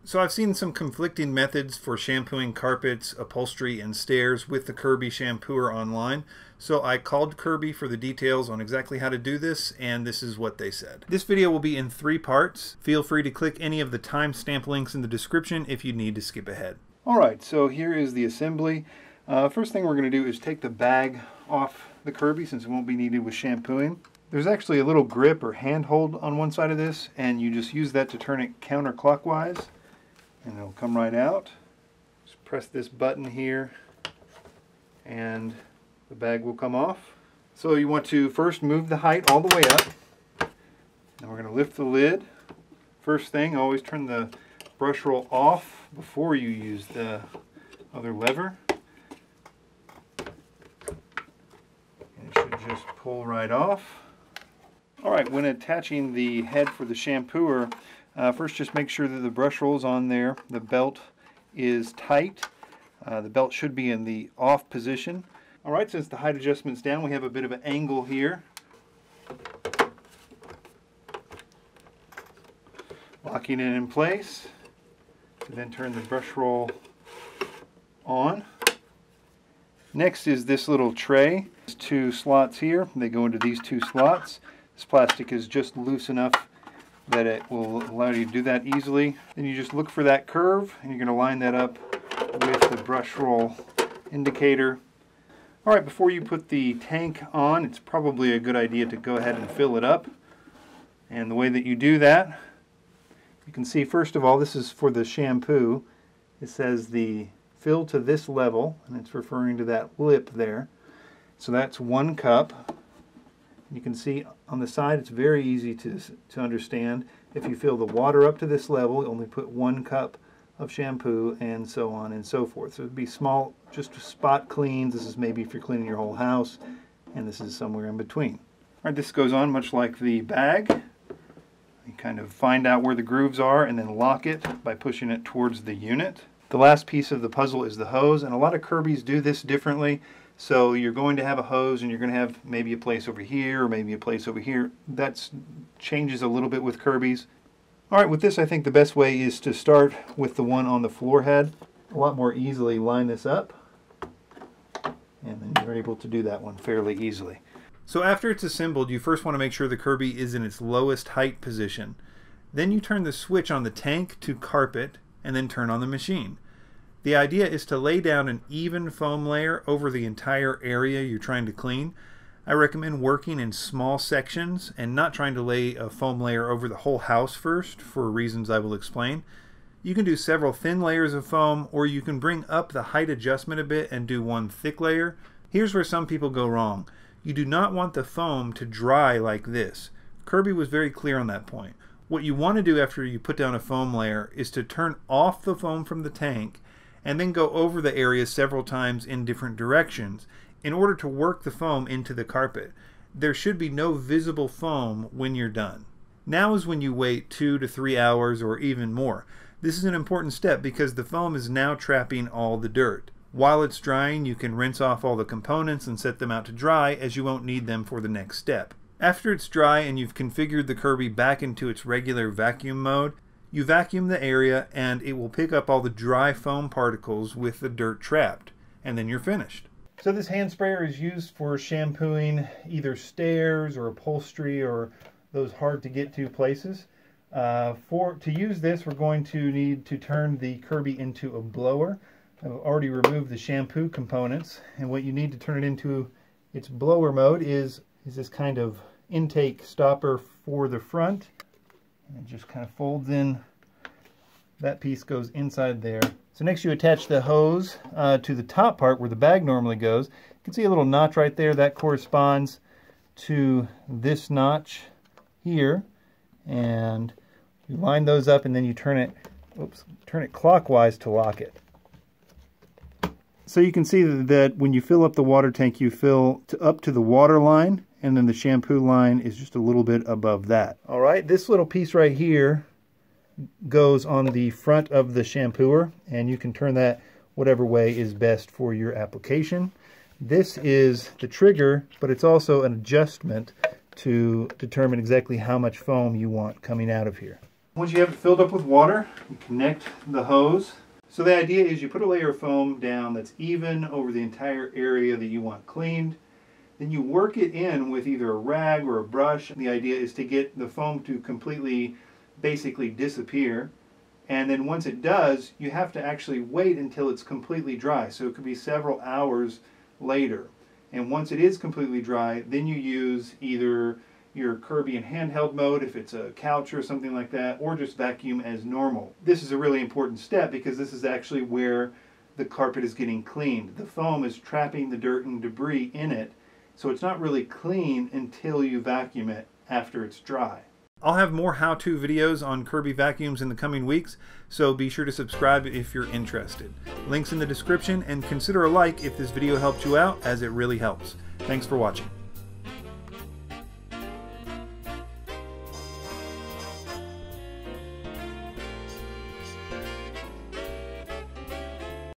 So I've seen some conflicting methods for shampooing carpets, upholstery, and stairs with the Kirby shampooer online. So I called Kirby for the details on exactly how to do this, and this is what they said. This video will be in 3 parts. Feel free to click any of the timestamp links in the description if you need to skip ahead. Alright, so here is the assembly. First thing we're going to do is take the bag off the Kirby since it won't be needed with shampooing. There's actually a little grip or handhold on one side of this, and you just use that to turn it counterclockwise. And it'll come right out. Just press this button here and the bag will come off. So you want to first move the height all the way up. Then we're going to lift the lid. First thing, always turn the brush roll off before you use the other lever. And it should just pull right off. Alright, when attaching the head for the shampooer, first just make sure that the brush roll is on there, the belt is tight, the belt should be in the off position. Alright, since the height adjustment's down, we have a bit of an angle here. Locking it in place, and then turn the brush roll on. Next is this little tray. There's 2 slots here, they go into these 2 slots. This plastic is just loose enough that it will allow you to do that easily. Then you just look for that curve and you're going to line that up with the brush roll indicator. Alright, before you put the tank on, it's probably a good idea to go ahead and fill it up. And the way that you do that, you can see first of all, this is for the shampoo. It says the fill to this level, and it's referring to that lip there. So that's 1 cup. You can see on the side it's very easy to understand. If you fill the water up to this level, you only put 1 cup of shampoo, and so on and so forth. So it would be small, just spot cleans. This is maybe if you're cleaning your whole house, and this is somewhere in between. Alright, this goes on much like the bag. You kind of find out where the grooves are and then lock it by pushing it towards the unit. The last piece of the puzzle is the hose, and a lot of Kirbys do this differently. So you're going to have a hose and you're going to have maybe a place over here or maybe a place over here. That changes a little bit with Kirbys. Alright, with this I think the best way is to start with the one on the floor head. A lot more easily line this up, and then you're able to do that one fairly easily. So after it's assembled, you first want to make sure the Kirby is in its lowest height position. Then you turn the switch on the tank to carpet and then turn on the machine. The idea is to lay down an even foam layer over the entire area you're trying to clean. I recommend working in small sections and not trying to lay a foam layer over the whole house first, for reasons I will explain. You can do several thin layers of foam, or you can bring up the height adjustment a bit and do 1 thick layer. Here's where some people go wrong. You do not want the foam to dry like this. Kirby was very clear on that point. What you want to do after you put down a foam layer is to turn off the foam from the tank and then go over the area several times in different directions in order to work the foam into the carpet. There should be no visible foam when you're done. Now is when you wait 2 to 3 hours or even more. This is an important step because the foam is now trapping all the dirt. While it's drying, you can rinse off all the components and set them out to dry, as you won't need them for the next step. After it's dry and you've configured the Kirby back into its regular vacuum mode, you vacuum the area and it will pick up all the dry foam particles with the dirt trapped, and then you're finished. So this hand sprayer is used for shampooing either stairs or upholstery or those hard to get to places. To use this, we're going to need to turn the Kirby into a blower. I've already removed the shampoo components, and what you need to turn it into its blower mode is this kind of intake stopper for the front. And it just kind of folds in. That piece goes inside there. So next you attach the hose to the top part where the bag normally goes. You can see a little notch right there. That corresponds to this notch here. And you line those up and then you turn it clockwise to lock it. So you can see that when you fill up the water tank, you fill up to the water line, and then the shampoo line is just a little bit above that. Alright, this little piece right here goes on the front of the shampooer, and you can turn that whatever way is best for your application. This is the trigger, but it's also an adjustment to determine exactly how much foam you want coming out of here. Once you have it filled up with water, you connect the hose. So the idea is you put a layer of foam down that's even over the entire area that you want cleaned. Then you work it in with either a rag or a brush. The idea is to get the foam to completely, basically disappear. And then once it does, you have to actually wait until it's completely dry. So it could be several hours later. And once it is completely dry, then you use either your Kirby in handheld mode if it's a couch or something like that, or just vacuum as normal. This is a really important step because this is actually where the carpet is getting cleaned. The foam is trapping the dirt and debris in it, so it's not really clean until you vacuum it after it's dry. I'll have more how-to videos on Kirby vacuums in the coming weeks, so be sure to subscribe if you're interested. Links in the description, and consider a like if this video helped you out, as it really helps. Thanks for watching.